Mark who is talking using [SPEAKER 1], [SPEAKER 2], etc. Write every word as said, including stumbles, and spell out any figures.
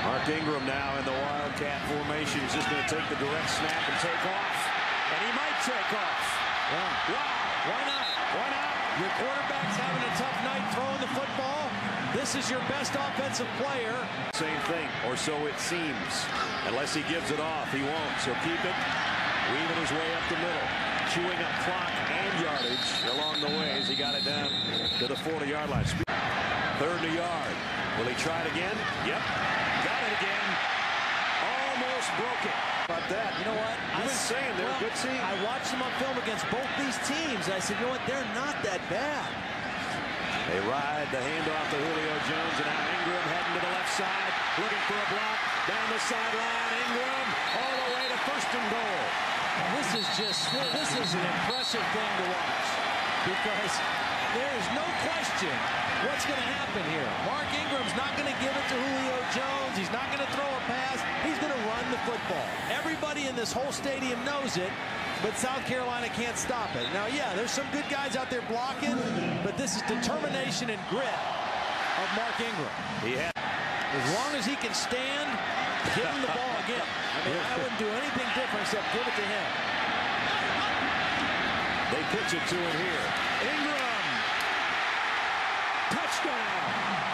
[SPEAKER 1] Mark Ingram now in the Wildcat formation. He's just going to take the direct snap and take off. And he might take off.
[SPEAKER 2] Yeah.
[SPEAKER 1] Wow.
[SPEAKER 2] Why not?
[SPEAKER 1] Why not?
[SPEAKER 2] Your quarterback's having a tough night throwing the football. This is your best offensive player.
[SPEAKER 1] Same thing, or so it seems. Unless he gives it off, he won't. So keep it. Weaving his way up the middle. Chewing up clock and yardage along the way as he got it down to the forty-yard line. Third and a yard. Will he try it again? Yep. Got it again. Almost broke it. About that.
[SPEAKER 2] You know what?
[SPEAKER 1] I've been saying they're
[SPEAKER 2] well,
[SPEAKER 1] a good team.
[SPEAKER 2] I watched them on film against both these teams. I said, you know what? They're not that bad.
[SPEAKER 1] They ride the handoff to Julio Jones, and now Ingram heading to the left side, looking for a block down the sideline. Ingram all the way to first and goal.
[SPEAKER 2] This is just this is an impressive thing to watch because there is no question what's going to happen here. Mark Ingram's not going to give it to Julio Jones. He's not going to throw a pass. He's going to run the football. Everybody in this whole stadium knows it, but South Carolina can't stop it. Now, yeah, there's some good guys out there blocking, but this is determination and grit of Mark Ingram.
[SPEAKER 1] He had
[SPEAKER 2] As long as he can stand, give him the ball again. I mean, I wouldn't do anything different except give it to him.
[SPEAKER 1] They pitch it to him here. Ingram. Touchdown.